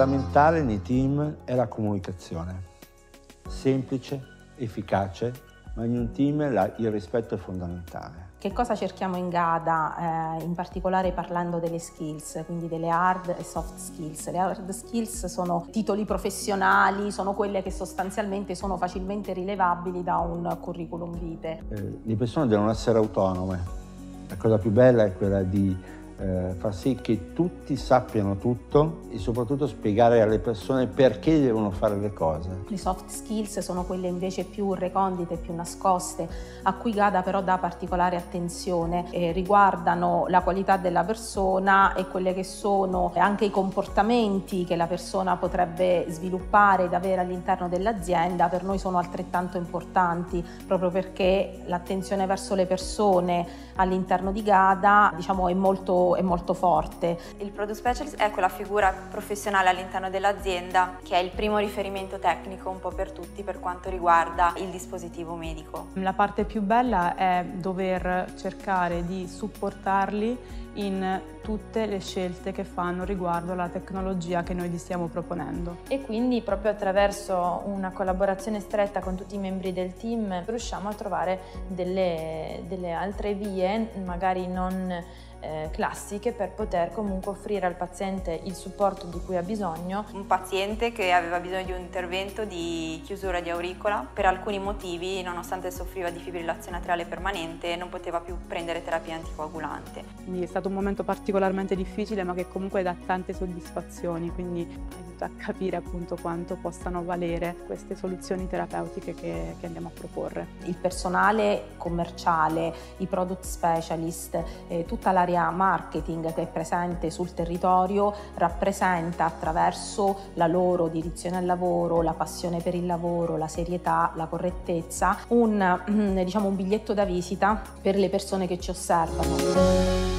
Fondamentale nei team è la comunicazione, semplice, efficace, ma in un team il rispetto è fondamentale. Che cosa cerchiamo in GADA, in particolare parlando delle skills, quindi delle hard e soft skills? Le hard skills sono titoli professionali, sono quelle che sostanzialmente sono facilmente rilevabili da un curriculum vitae. Le persone devono essere autonome. La cosa più bella è quella di far sì che tutti sappiano tutto e soprattutto spiegare alle persone perché devono fare le cose. Le soft skills sono quelle invece più recondite, più nascoste, a cui GADA però dà particolare attenzione, riguardano la qualità della persona e quelle che sono anche i comportamenti che la persona potrebbe sviluppare ed avere all'interno dell'azienda. Per noi sono altrettanto importanti, proprio perché l'attenzione verso le persone all'interno di GADA, diciamo, è molto forte. Il Product Specialist è quella figura professionale all'interno dell'azienda che è il primo riferimento tecnico un po' per tutti per quanto riguarda il dispositivo medico. La parte più bella è dover cercare di supportarli in tutte le scelte che fanno riguardo alla tecnologia che noi gli stiamo proponendo. E quindi proprio attraverso una collaborazione stretta con tutti i membri del team riusciamo a trovare delle altre vie, magari non classiche, per poter comunque offrire al paziente il supporto di cui ha bisogno. Un paziente che aveva bisogno di un intervento di chiusura di auricola, per alcuni motivi, nonostante soffriva di fibrillazione atriale permanente, non poteva più prendere terapia anticoagulante. Quindi è stato un momento particolarmente difficile, ma che comunque dà tante soddisfazioni, quindi aiuta a capire appunto quanto possano valere queste soluzioni terapeutiche che andiamo a proporre. Il personale commerciale, i product specialist, tutta l'area marketing che è presente sul territorio rappresenta, attraverso la loro dedizione al lavoro, la passione per il lavoro, la serietà, la correttezza, un biglietto da visita per le persone che ci osservano.